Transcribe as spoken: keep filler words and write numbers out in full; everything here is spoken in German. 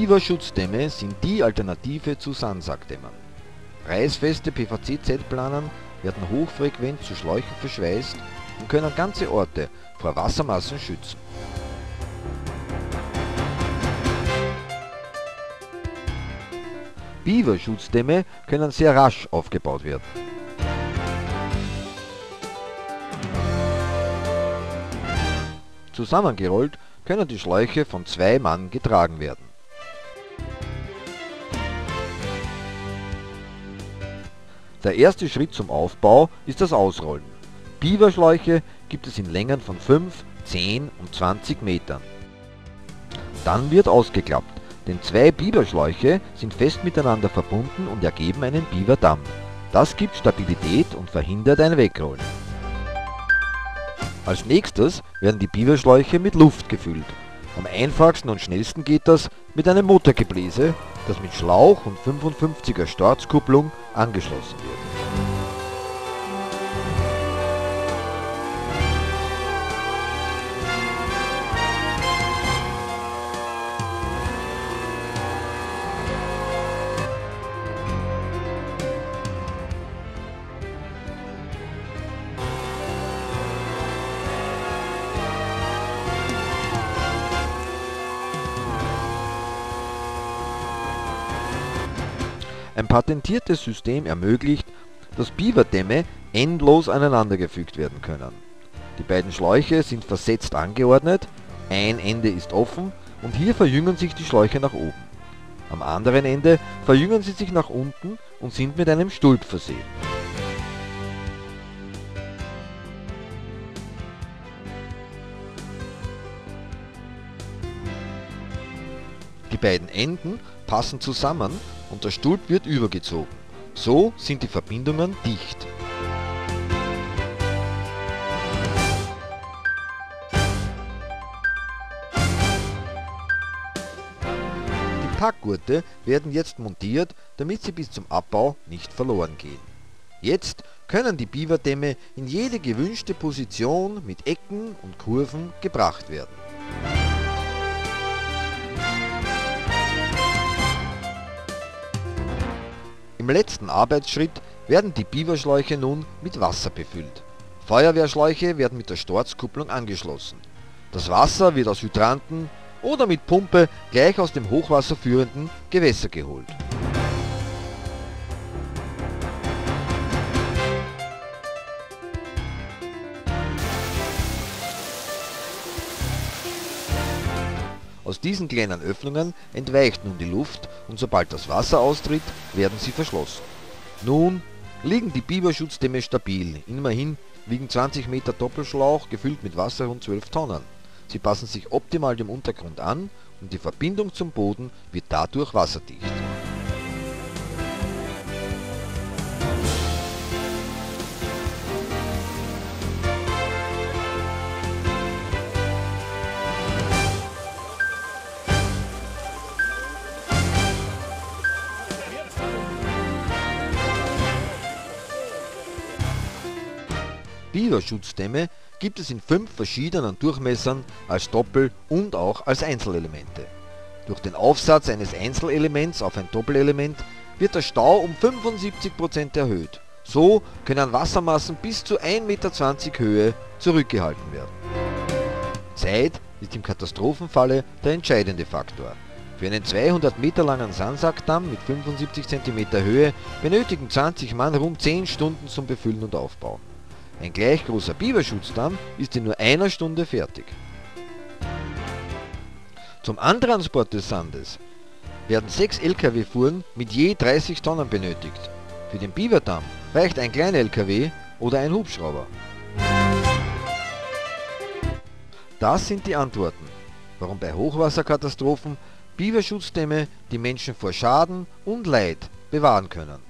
Biberschutzdämme sind die Alternative zu Sandsackdämmern. Reißfeste P V C-Z-Planen werden hochfrequent zu Schläuchen verschweißt und können ganze Orte vor Wassermassen schützen. Biberschutzdämme können sehr rasch aufgebaut werden. Zusammengerollt können die Schläuche von zwei Mann getragen werden. Der erste Schritt zum Aufbau ist das Ausrollen. Biberschläuche gibt es in Längen von fünf, zehn und zwanzig Metern. Dann wird ausgeklappt, denn zwei Biberschläuche sind fest miteinander verbunden und ergeben einen Biberdamm. Das gibt Stabilität und verhindert ein Wegrollen. Als nächstes werden die Biberschläuche mit Luft gefüllt. Am einfachsten und schnellsten geht das mit einem Motorgebläse, das mit Schlauch und fünfundfünfziger Sturzkupplung angeschlossen wird. Ein patentiertes System ermöglicht, dass Biberdämme endlos aneinandergefügt werden können. Die beiden Schläuche sind versetzt angeordnet, ein Ende ist offen und hier verjüngen sich die Schläuche nach oben. Am anderen Ende verjüngen sie sich nach unten und sind mit einem Stulp versehen. Die beiden Enden passen zusammen und der Stulp wird übergezogen. So sind die Verbindungen dicht. Die Packgurte werden jetzt montiert, damit sie bis zum Abbau nicht verloren gehen. Jetzt können die Biberdämme in jede gewünschte Position mit Ecken und Kurven gebracht werden. Im letzten Arbeitsschritt werden die Biberschläuche nun mit Wasser befüllt. Feuerwehrschläuche werden mit der Sturzkupplung angeschlossen. Das Wasser wird aus Hydranten oder mit Pumpe gleich aus dem hochwasserführenden Gewässer geholt. Aus diesen kleinen Öffnungen entweicht nun die Luft und sobald das Wasser austritt, werden sie verschlossen. Nun liegen die Biberschutzdämme stabil. Immerhin wiegen zwanzig Meter Doppelschlauch gefüllt mit Wasser rund zwölf Tonnen. Sie passen sich optimal dem Untergrund an und die Verbindung zum Boden wird dadurch wasserdicht. Biberschutzdämme gibt es in fünf verschiedenen Durchmessern als Doppel- und auch als Einzelelemente. Durch den Aufsatz eines Einzelelements auf ein Doppelelement wird der Stau um fünfundsiebzig Prozent erhöht. So können Wassermassen bis zu ein Meter zwanzig Höhe zurückgehalten werden. Zeit ist im Katastrophenfalle der entscheidende Faktor. Für einen zweihundert Meter langen Sandsackdamm mit fünfundsiebzig Zentimeter Höhe benötigen zwanzig Mann rund zehn Stunden zum Befüllen und Aufbauen. Ein gleich großer Biberschutzdamm ist in nur einer Stunde fertig. Zum Antransport des Sandes werden sechs L K W-Fuhren mit je dreißig Tonnen benötigt. Für den Biberdamm reicht ein kleiner L K W oder ein Hubschrauber. Das sind die Antworten, warum bei Hochwasserkatastrophen Biberschutzdämme die Menschen vor Schaden und Leid bewahren können.